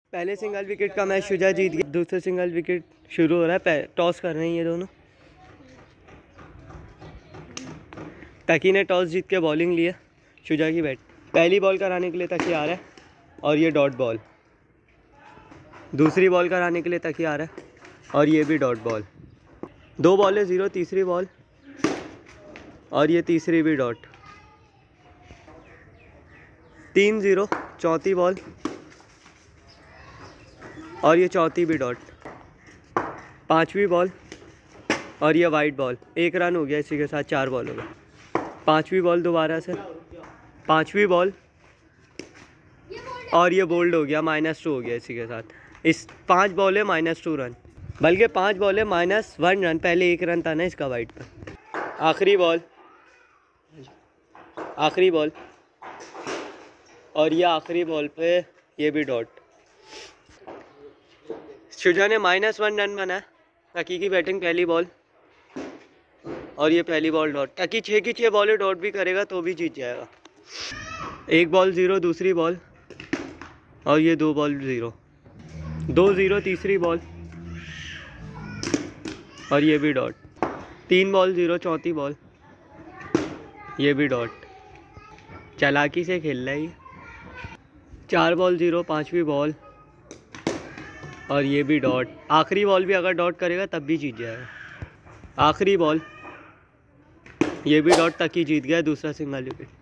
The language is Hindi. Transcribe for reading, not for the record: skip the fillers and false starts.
पहले सिंगल विकेट का मैच शुजा जीत गया। दूसरा सिंगल विकेट शुरू हो रहा है। टॉस कर रहे हैं ये दोनों। तकी ने टॉस जीत के बॉलिंग ली है। शुजा की बैट। पहली बॉल कराने के लिए तकी आ रहा है और ये डॉट बॉल। दूसरी बॉल कराने के लिए तकी आ रहा है और ये भी डॉट बॉल। 2 बॉल 0 तीसरी बॉल और ये तीसरी भी डॉट। 3-0 चौथी बॉल और ये चौथी भी डॉट। 5वीं बॉल और ये वाइट बॉल। 1 रन हो गया। इसी के साथ 4 बॉल हो गए। 5वीं बॉल दोबारा से। 5वीं बॉल और ये बोल्ड हो गया। -2 हो गया इसी के साथ। इस 5 बॉल है -2 रन, बल्कि 5 बॉल है -1 रन। पहले 1 रन था ना इसका वाइट पर। आखिरी बॉल और ये आखिरी बॉल पे ये भी डॉट। शुजा ने -1 रन बनाया। तकी की बैटिंग पहली बॉल और ये पहली बॉल डॉट। तकी 6 की 6 बॉलें डॉट भी करेगा तो भी जीत जाएगा। 1 बॉल 0 दूसरी बॉल और ये 2 बॉल 0। 2-0 तीसरी बॉल और ये भी डॉट। 3 बॉल 0 चौथी बॉल, ये भी डॉट। चालाकी से खेल रहा है ये। 4 बॉल 0 5वीं बॉल और ये भी डॉट। आखिरी बॉल भी अगर डॉट करेगा तब भी जीत जाएगा। आखिरी बॉल ये भी डॉट। तक ही जीत गया दूसरा सिंगल विकेट।